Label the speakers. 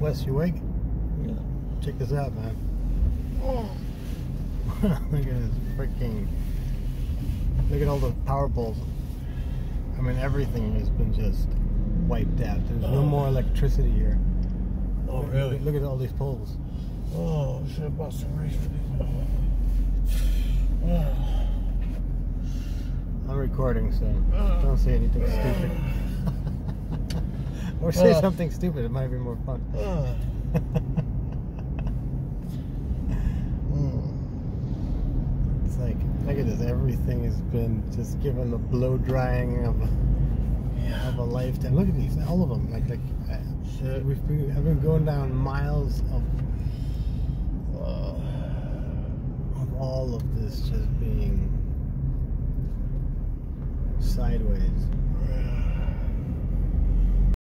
Speaker 1: Wes, you awake?
Speaker 2: Yeah.
Speaker 1: Check this out, man. Look at this freaking... Look at all the power poles. I mean, everything has been just wiped out. There's no more electricity here.
Speaker 2: Oh, really?
Speaker 1: Look at all these poles.
Speaker 2: Oh, I should have bought some rice for these.
Speaker 1: I'm recording, so don't say anything stupid. Or say something stupid, it might be more fun. It's like, look at this, everything has been just given the blow drying of a lifetime. Look at these, all of them. I've been going down miles of all of this just being sideways.